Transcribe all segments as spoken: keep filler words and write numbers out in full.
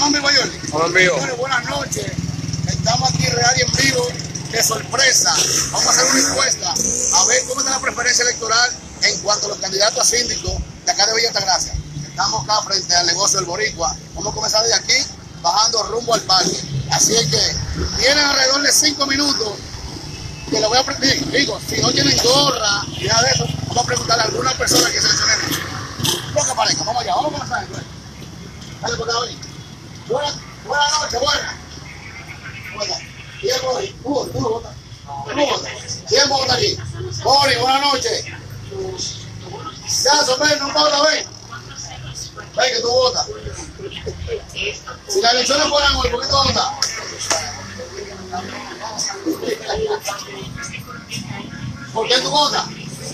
Estamos en vivo, Jordi. Estamos en vivo. Bueno, buenas noches. Estamos aquí real y en vivo, de sorpresa. Vamos a hacer una encuesta a ver cómo está la preferencia electoral en cuanto a los candidatos a síndicos de acá de Villa Altagracia. Estamos acá frente al negocio del Boricua. Vamos a comenzar desde aquí, bajando rumbo al parque. Así es que tienen alrededor de cinco minutos que le voy a preguntar. Digo, si no tienen gorra ni nada de eso, vamos a preguntarle a alguna persona que seleccionemos. Lo que parezca, vamos allá, vamos a comenzar. Dale por acá, hoy. Buenas buena noches, buenas. Buenas. ¿Y el Bori? ¿Tú, tú lo votas? ¿Tú lo votas? ¿Quién vota aquí? Bori, buenas noches. Ya, Somer, no vota, ven. Ven que tú votas. Si las elecciones fueran hoy, ¿por qué tú vas a votar? ¿Por qué tú votas?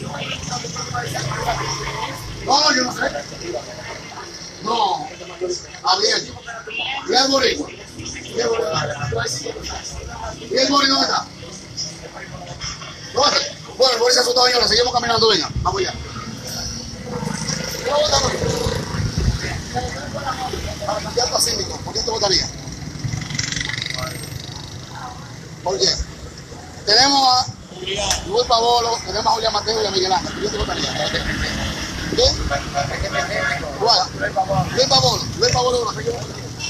No, no, yo no sé. No, abierto. ¿Y el Boricua? ¿Y el Boricua? ¿Y el Boricua dónde está? ¿Dónde? Bueno, el Boricua se asustó, señores. Seguimos caminando, venga. Vamos allá. ¿Qué va a votar hoy? Para candidato a síndico, ¿por qué te votaría? ¿Por qué? Tenemos a Luis Pavolo, tenemos a Julián Mateo y a Miguel Ángel. ¿Por qué te votaría? ¿Qué? ¿Cuál? Luis Pavolo. Luis Pavolo no sé qué.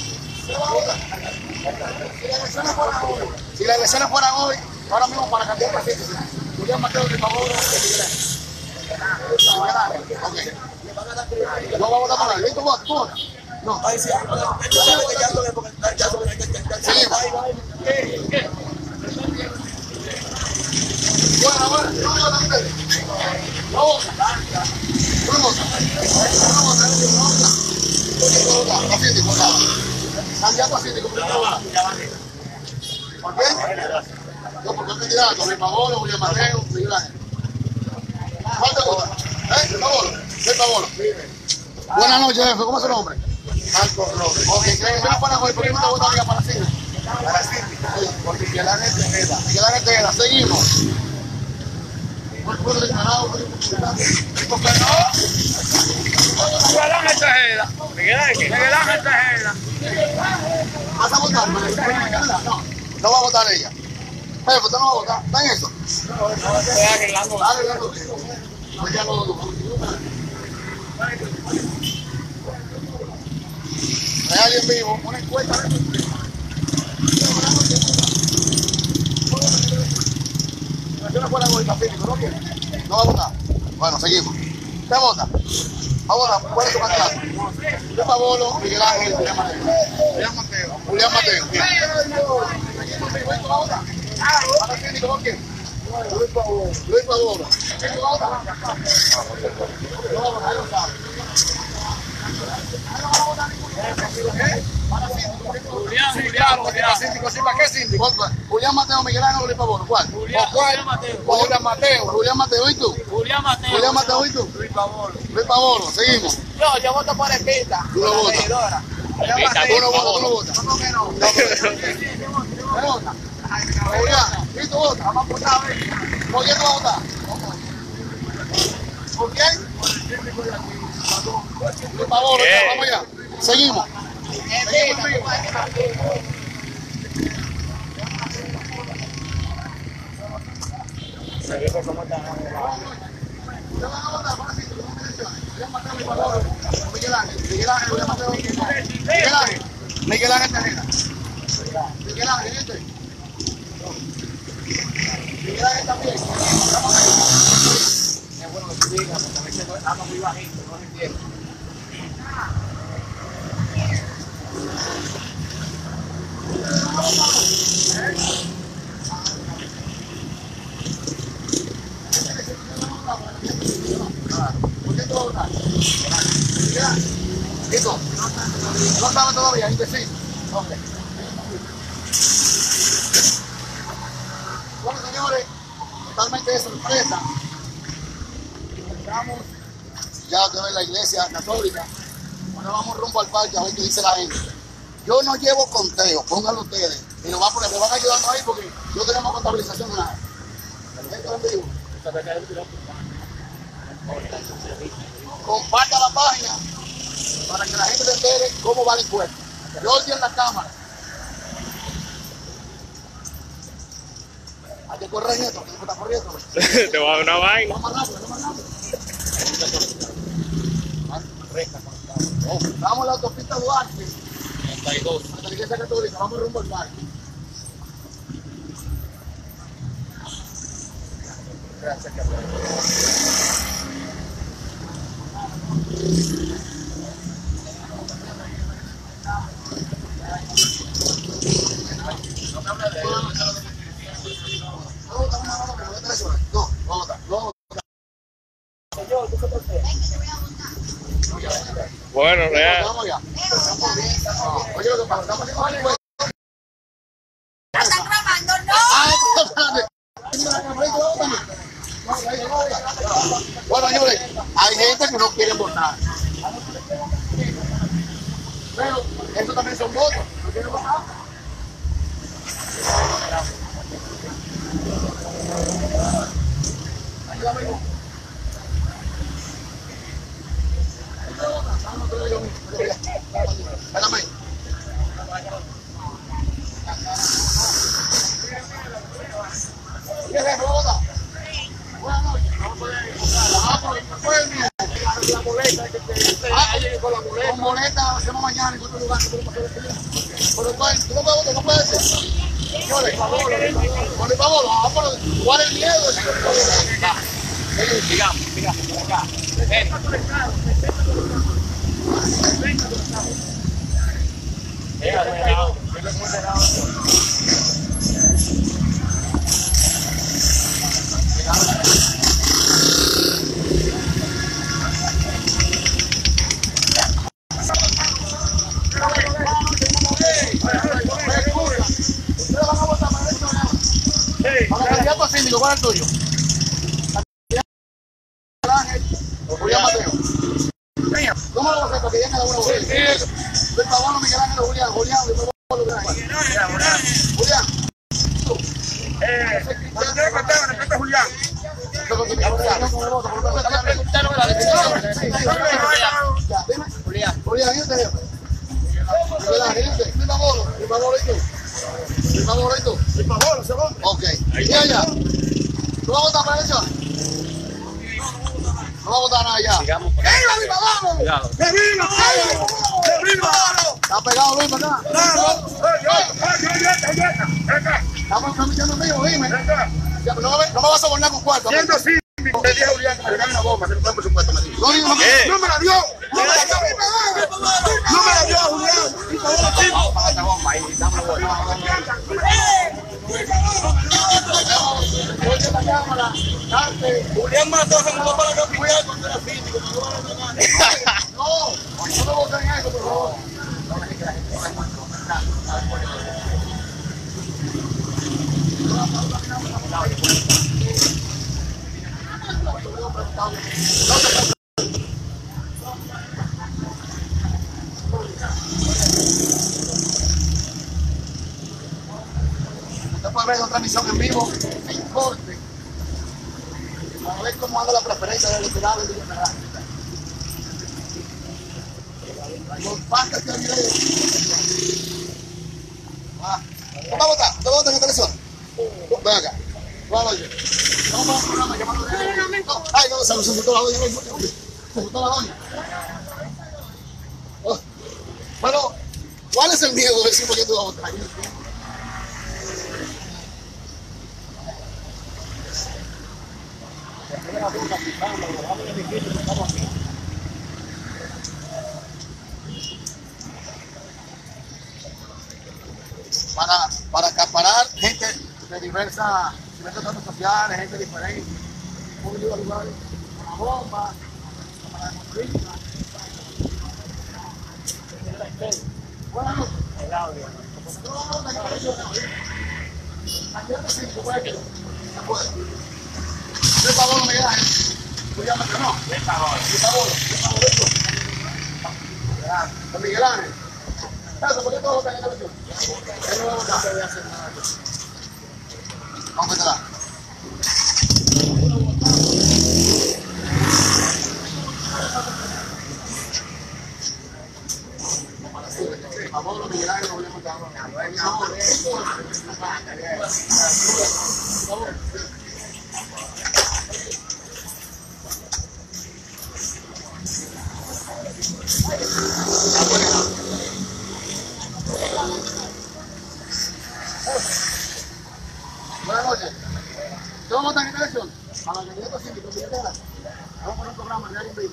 Si las elecciones fueran hoy, ahora mismo para candidato a síndico, Julián Mateo, Luis Pavolo y Miguel Ángel. Ok. ¿No va a votar para él? ¿Tú votas? ¿Tú votas? No. Bueno, bueno, no me votan ustedes. No votan. No votan. No votan. No votan. A síndico, nada. Candidato a síndico, ¿por qué no votan? ¿Por qué? No, porque el candidato, Luis Pavolo, Julián Mateo, Miguel Ángel. ¿Cuál te vota? ¿Eh? Luis Pavolo. Luis Pavolo. Buenas noches, jefe. ¿Cómo es su nombre? Marcos Robles. Ok, ¿qué es para hoy? ¿Por qué no te votaría para síndico? Para síndico. Porque Miguel Ángel Tejeda. Miguel Ángel Tejeda. Seguimos. ¿Por qué no? ¿Por qué no? Miguel Ángel Tejeda. Miguel Ángel. Miguel Ángel Tejeda. ¿Vas a votar? No. No va a votar ella. Jefe, ¿usted no va a votar? ¿Está en eso? No, no, estoy arreglando. Arreglando. Pues ya no. Real y en vivo, una encuesta de no fuera hoy, Pacífico, ¿no quiere? ¿No va a votar? Bueno, seguimos. ¿Usted vota? ¿Va a votar? ¿Cuál es su candidato? Luis Pavolo, Miguel Ángel, Julián Mateo. Julián Mateo. Julián Mateo. ¿Seguimos? ¿Va a votar? ¿Para síndico con quién? Luis Pavolo. Luis Pavolo. ¿Quién va a votar? No va a votar, no sabe. Julián, Julián, Julián. ¿Para qué síndico? Julián Mateo, Miguel Ángel o Luis Pavolo. ¿Cuál? Julián, Julián Mateo. Julián Mateo. Julián Mateo, ¿y tú? Julián Mateo. Julián Mateo, ¿y tú? Luis Pavolo. Luis Pavolo, seguimos. Yo, yo voto por Espita. Tú lo votas. Yo Tú no votas, tú no votas. ¿Cómo que no? ¿Qué vota? Julián, ¿y tú votas? Vamos a votar a ver. ¿Por quién tú vas a votar? ¿Por quién? Luis Pavolo, ya, vamos allá. Seguimos. Seguimos en vivo. Miguel Ángel, Miguel Ángel, Miguel Ángel, Miguel Ángel, Miguel Ángel Tejeda. Miguel Ángel, este. Miguel Ángel también. Es bueno que tú digas, porque a veces habla muy bajito, no lo entiendo. ¿Por qué tú vas a votar? ¿Listo? ¿No sabe todavía? ¿Indeciso? Ok. Bueno, señores, totalmente de sorpresa. Estamos ya otra vez en la iglesia católica. Ahora vamos rumbo al parque a ver qué dice la gente. Yo no llevo conteo, pónganlo ustedes. Y nos va a poner, me van ayudando ahí porque no tenemos contabilización de nada. Esto es en vivo. Comparta la página para que la gente se entere cómo va la encuesta. Jordi en la cámara. Hay que correr esto, que no está corriendo. Te voy a dar una vaina. Vamos más rápido, vamos más rápido. Vamos a la autopista Duarte. treinta y dos. Hasta la iglesia católica, vamos rumbo al parque. Gracias, no, no vota, no. Bueno, real. Vamos ya. Oye, lo que pasa, estamos haciendo. ¿Están grabando? ¡No! Ah, espérate. Bueno, señores, hay gente que no quiere votar. Pero eso también son votos. ¿No quieren votar? Ayúdame. Espérame. ¿Qué es eso? Buenas noches. Ah, pues, la boleta que te ahí con la boleta. Con boleta hacemos mañana en otro lugar. Pero tú no puedes, no puedes decir. Señores, por favor, vamos, ¿cuál es el miedo? Digamos, digamos, por acá. Para el candidato síndico, ¿cuál es el tuyo? Julián Mateo. ¿Cómo lo vas a hacer? Porque ya cada uno vuelve. Luis Pablo, Miguel Ángel, Julián, Julián, Luis Pablo, Julián. Eh, Julián Mateo, respecto a Julián. Julián, Julián, ¿y usted? Miguel Ángel, ¿y usted? Luis Pablo, Luis Pablo, ¿y tú? Luis Pablo, ¿y tú? Luis Pablo, segundo. Ok. ¿Y allá? ¿Tú vas a votar para eso? No va a votar nada ya. Sigamos por ¡Ey, Luis Pablo! Cuidado. ¡Que viva! ¡Que viva! ¿Está pegado Luis para acá? Estamos transmitiendo en vivo, dime. Ya, no, me, no me vas a sobornar con cuarto. Siendo síndico, le dije a Julián que me regale una bomba, se lo pongo por supuesto, me dijo. No, no, no, ¿Qué? no me la dio. No me la dio. No me la dio, Julián. Para esta bomba ahí, dame la bomba. Oye la cámara. Darte. Julián Mateo se mudó para acá. Julián, cuando era síndico, me lo van a regalar. No, no me voten en eso, por favor. Usted puede ver una transmisión en vivo en corte para ver cómo anda la preferencia del electorado en Villa Altagracia. Los pastas que hay ahí. Ah, ¿cómo va a votar? ¿Usted va a votar en la televisión? Ven acá. Vamos a ver. Vamos a un programa llamado... No, ay, no, se nos asustó la doña. Se asustó la doña. Oh. Bueno, ¿cuál es el miedo de decir por qué tú vas a votar? Para, para acaparar gente de diversas, diversos tratos sociales, gente diferente, un lugar, una bomba, para democracia. Buenas noches. El audio. No vamos a votar en la candidato síndico, puede que se puede. Luis Pablo, Miguel Ángel. Julián Mateo, no. Luis Pablo. Luis Pablo. Luis Pablo, esto. Miguel Ángel. Eso, ¿por qué todos votan en la televisión? Él no va a votar. No voy a hacer nada. Vamos a meterla. Pablo, Miguel Ángel, Julián Mateo. Buenas noches. ¿Cómo votan en esta elección? A la candidata síndico, Miguel Ángel. Vamos a poner un programa real en vivo.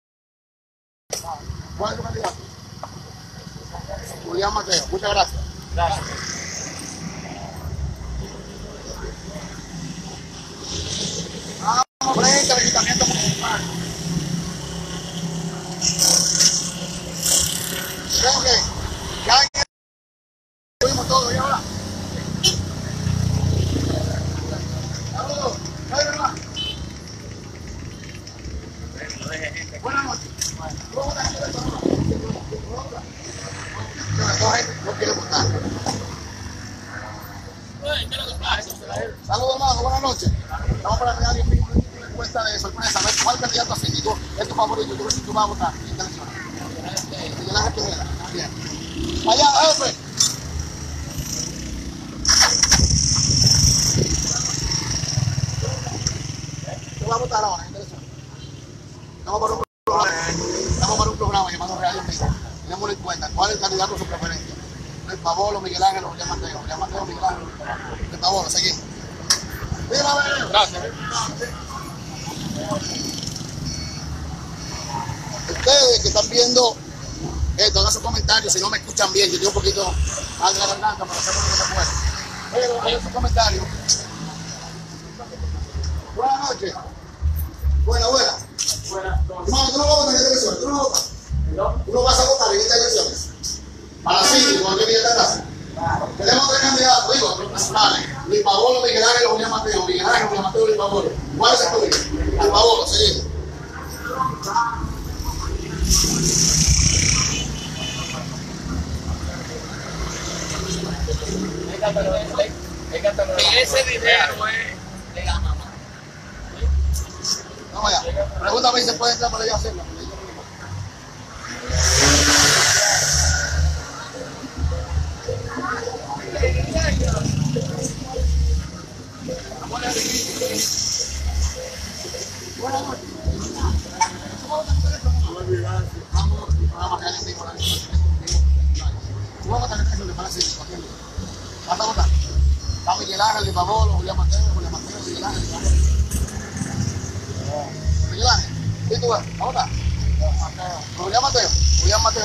¿Cuál es tu candidato? Julián Mateo. Muchas gracias. Gracias. Vamos frente al ayuntamiento municipal. Creo que ya tuvimos todo, ¿y ahora? Saludos. Buenas noches. ¿Cómo votan en esta elección? No quiere votar. Saludos, hermano. Buenas noches. Estamos para regalar una encuesta de sorpresa. A ver cuál candidato a síndico es tu favorito. Tú, tú vas a votar en esta elección. Miguel Ángel Pineda. Bien. Allá, jefe. Tú vas a votar ahora en esta elección. Estamos para un programa, estamos para un programa llamado Radio en Vivo. Tenemos en cuenta cuál es el candidato a su preferencia. El Pablo, Miguel Ángel o Julián Mateo. Julián Mateo, Miguel Ángel. El Pablo, seguimos. Gracias. Ustedes que están viendo esto, hagan sus comentarios. Si no me escuchan bien, yo tengo un poquito más de la garganta para hacer lo que se puede. Pero hagan sus comentarios. Buenas noches. Buenas, buenas. Hermano, tú no vas a votar en esta elección. Tú no votas. Tú no vas a votar en estas elecciones. Para sí, igual que viene esta casa. Tenemos tres candidatos, digo, los nacionales. Luis Pablo, Miguel Ángel, Julián Mateo. Miguel Ángel, Julián Mateo, Luis Pablo. ¿Cuál es el tuyo? Luis Pablo, seguimos. Ese dinero es de la mamá. Vamos allá. Pregúntame si se puede entrar para allá a hacerlo. Buenas noches. Vamos, vamos a quedar en vivo. Tú vas a votar en el de para decir, ¿vas a votar? Está Miguel Ángel, de Pablo, Julián Mateo, Julián Mateo, Miguel Ángel, Miguel Ángel. ¿Y tú vas a votar? Julián Mateo, Julián Mateo.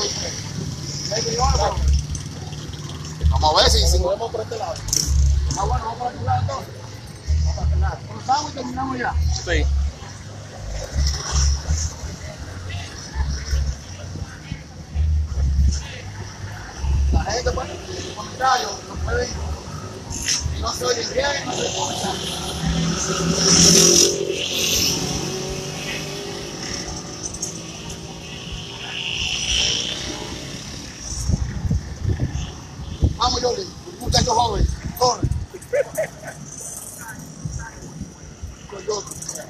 Vamos a ver si si movemos por este lado. Ah, bueno, vamos por este lado entonces. Vamos por este lado. Cruzamos y terminamos ya. Sí. La gente puede hacer comentarios, lo pueden. Si no se oye bien, no se oye comentarios. Vamos, Jordi, un muchacho joven, corre. Con yo.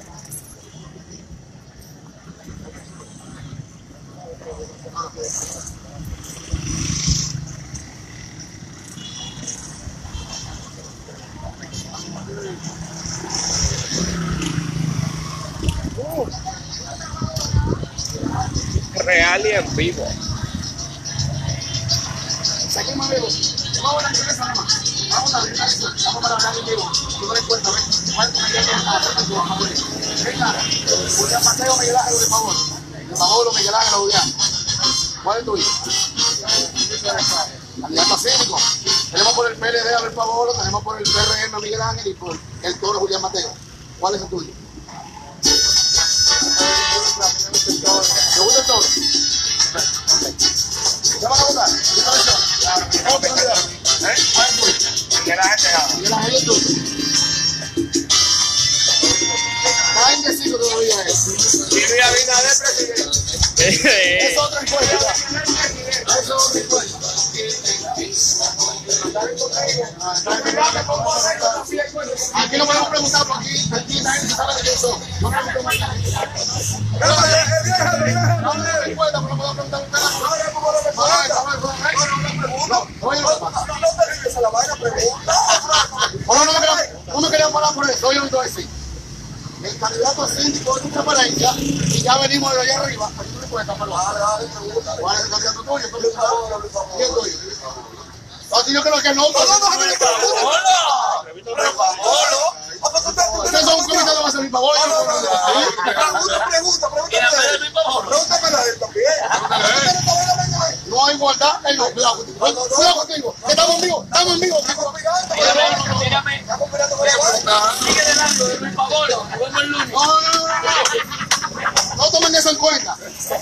Real y en vivo. Seguimos vivos. Vamos a la cabeza nada más. Vamos a la cabeza. Vamos para hablar en vivo. Tú no le cuenta, ¿ves? ¿Cuál es tu candidato a tu favorito? Venga, Julián Mateo, Miguel Ángel, de favor. De favor, Miguel Ángel, Julián. ¿Cuál es tuyo? Candidato cívico. Tenemos por el P L D a Abel Pavolo, tenemos por el P R M a Miguel Ángel y por el Toro Julián Mateo. ¿Cuál es el tuyo? ¿Te gusta el Toro? ¿Te van a votar? ¿Cómo te candidato? ¿Eh? ¿Cuál es tuyo? Que la gente haga. Miguel Ángel es tuyo. Está indeciso todavía eso. Y Luis Abinader presidente. Es otra encuesta. Es otra encuesta. Aquí no podemos preguntar porque aquí, aquí nadie se sabe de qué son. No me preguntan. No me preguntan. No me preguntan. No me preguntan. no, oye lo que pasa. No te regreses a la vaina, pregunta. Bueno, no me quería, no me quería parar por eso, oye lo que te voy a decir. El candidato síndico es una preferencia y ya venimos de allá arriba. Aquí no le puedes tapar la Dale, dale, pregunta. ¿Cuál es el candidato tuyo? ¿Cuál Por favor, por favor. es el tuyo? Así yo creo que no. No, no, no, no, no. Hola. Por favor. Ustedes son un comité de base de mi favor. Pregunta, pregunta, pregunta. Pregúntame a él también. No hay igualdad. Ey, no, cuidado contigo. Cuidado contigo. Estamos en vivo. Estamos en vivo. Mírame, Estamos mirando por la vaina. sigue delante, de mi favor, nos vemos el lunes. No, no, no, no, no. No tomen eso en cuenta.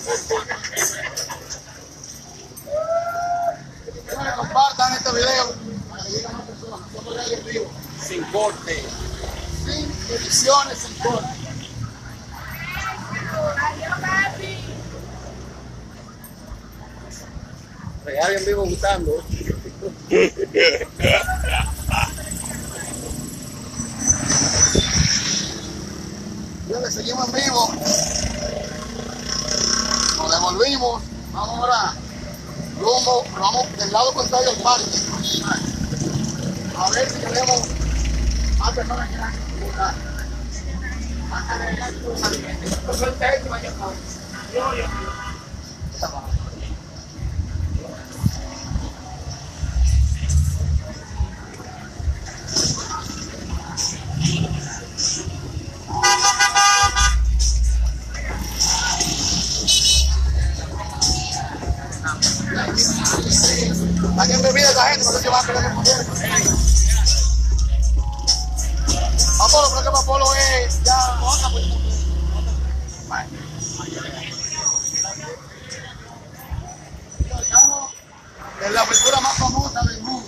Quiero que compartan este video para que lleguen más personas. Nosotros ya en vivo. Sin corte. Sin ediciones, sin corte. Real en vivo gustando. Señores, seguimos en vivo. Nos devolvimos. Vamos ahora. Rumbo, vamos del lado contrario al parque. A ver si tenemos más personas que quieran votar. Alguien bebida esa gente, no sé si van a querer responder. Apolo, pero que Apolo es ya otra pues. Estamos en la pintura más famosa del mundo.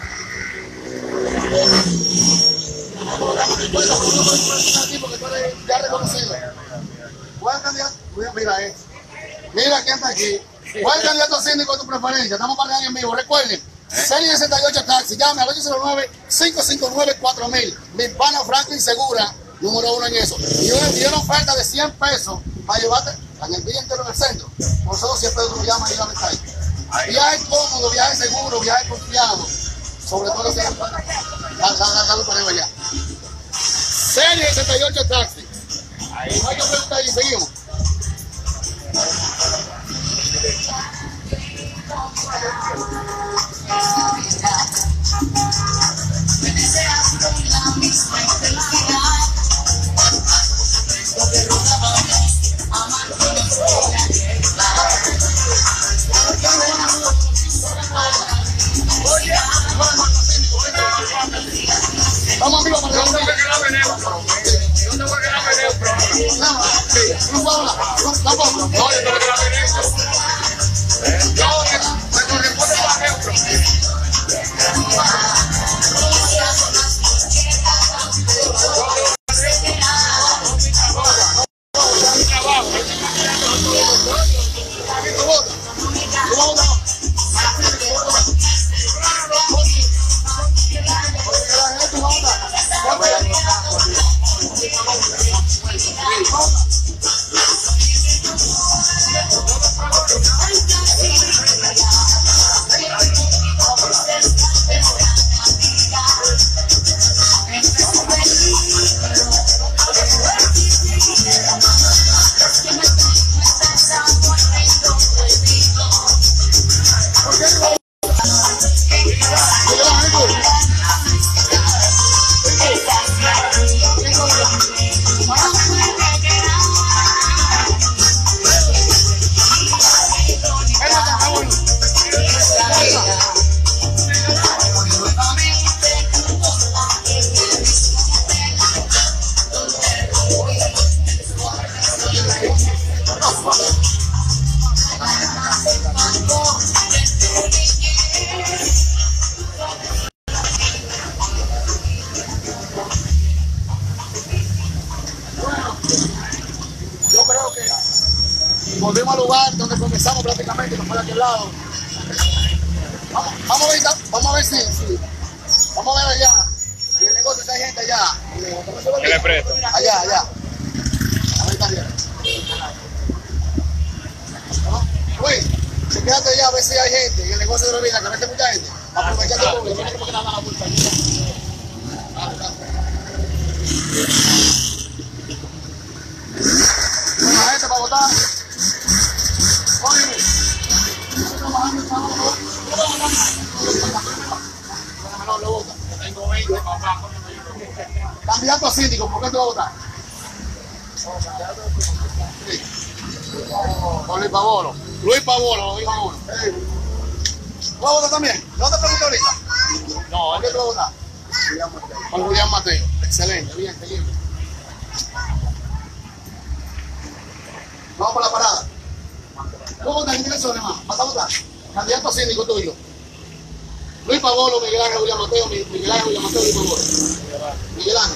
Porque tú eres ya reconocido. ¿Cuál candidato? Mira esto. Mira quién está aquí. ¿Cuál candidato síndico de tu preferencia? Estamos para alguien en vivo. Recuerden, serie sesenta y ocho Taxi. Llame al ocho cero nueve, cinco cinco nueve, cuatro mil. Mi pana Franklin Segura, número uno en eso. Y una, y una oferta de cien pesos para llevarte en el día entero en el centro. Por solo cien pesos lo llama y la venta ahí. Viaje cómodo, viaje seguro, viaje confiado. Sobre todo si la la para allá. Serie sesenta y ocho Taxi. Ahí no hay que preguntar y seguimos. Vamos amigos para ¿Dónde fue que la venemos? ¿Dónde fue que la venemos? no puedo hablar, tampoco. No, yo tengo que la venemos. Yo me corresponde para ejemplo. Volvimos al lugar donde comenzamos prácticamente, que fue de aquel lado. Vamos, vamos a ver, vamos a ver si, si vamos a ver allá. En el negocio si hay gente allá. ¿Qué le presto? Allá, allá. A ver, está bien. ¿No? Luis, Se quédate ya a ver si hay gente en el negocio de bebida, que a veces mucha gente. Aprovechando el público, no que nada la vuelta. La gente para votar. Oye, trabajando el sábado. Menor lo vota. Tengo veinte, papá. Candidato a síndico, ¿por qué tú vas a votar? Sí. Con Luis Pavolo. Luis Pavolo, lo dijo uno. ¿Tú vas a votar también? ¿No te pregunto ahorita? No, ¿por qué tú vas a votar? Con Julián Mateo. Excelente, bien, seguimos. Vamos por la parada. ¿Tú vas a votar en qué elecciones más? ¿Vas a votar? Candidato a síndico tuyo. Luis Pavolo, Miguel Ángel, Julián Mateo, Miguel Ángel, Julián Mateo, Luis Pavolo. Miguel Ángel.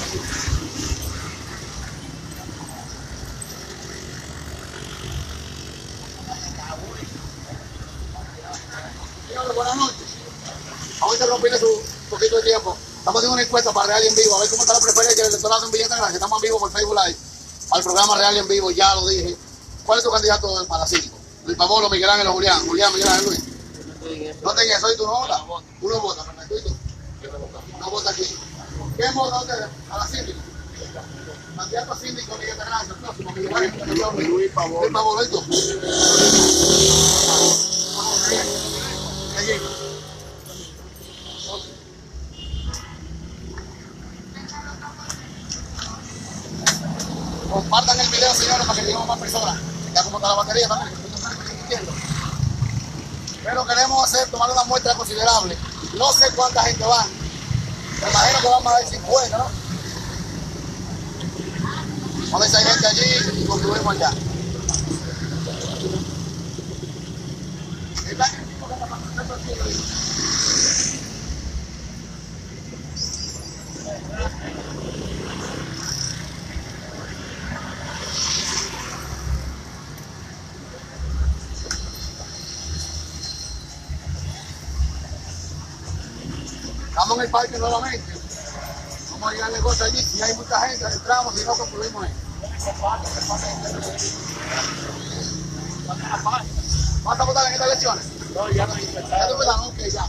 Señores, buenas noches. Vamos a interrumpirle su poquito de tiempo. Estamos haciendo una encuesta para Real y en Vivo, a ver cómo está la preferencia del electorado en Villa Altagracia. Estamos en vivo por Facebook Live. Al programa Real y en Vivo, ya lo dije. ¿Cuál es tu candidato para síndico? Luis Pavolo, Miguel Ángel o Julián. Julián, Miguel Ángel, Luis. No te eso, ¿y tú no votas? Uno vota, perfecto, ¿y tú? No vota aquí. ¿Quién vota ustedes? A la síndico. Candidato a síndico, Miguel Altagracia, el próximo, Miguel Ángel, Luis Pavolo. Luis Pavolo, ¿y tú? Seguimos. Compartan el video, señores, para que lleguemos más personas. Ya como está la batería también. Pero queremos hacer, tomar una muestra considerable. No sé cuánta gente va. Me imagino que vamos a ver cincuenta, ¿no? Vamos a ver si hay gente allí y concluimos allá. Estamos en el parque nuevamente. Vamos a ir al negocio allí. Si hay mucha gente, entramos y no concluimos ahí. ¿Vas a votar en estas elecciones? No, ya no hice ¿Ya tú votas? Ok, ya.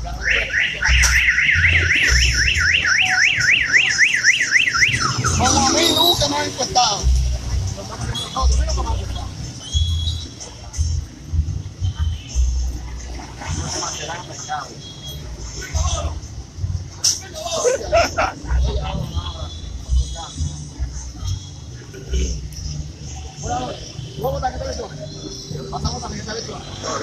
Como a mí nunca me han encuestado. Nosotros, mira cómo han encuestado. Buenas noches. ¿Tú vas a votar en esta elección? ¿Vas a votar en esta elección?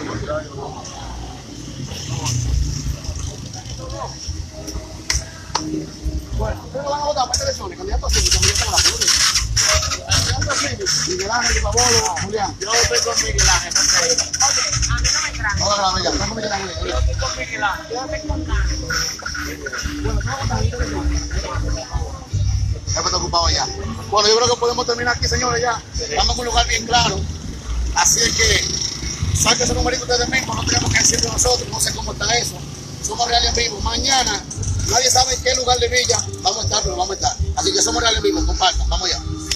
Bueno, ustedes van a votar para esta elección, candidato a síndico, Miguel Ángel. Candidato a síndico, Miguel Ángel, Pavolo, Julián. Yo estoy con Miguel Ángel, no sé. A mí no me trae. No la grabé ya, está con Miguel Ángel. Yo estoy con Miguel Ángel. Yo estoy con Carlos. Bueno, ¿tú vas a votar en esta elección? Ya me está ocupado ya. Bueno, yo creo que podemos terminar aquí, señores, ya. Estamos en un lugar bien claro. Así es que saquen ese numerito ustedes mismos, no tenemos que decirlo nosotros, no sé cómo está eso. Somos Real y en Vivo. Mañana, nadie sabe en qué lugar de Villa vamos a estar, pero vamos a estar. Así que somos Real y en Vivo, compartan, vamos allá.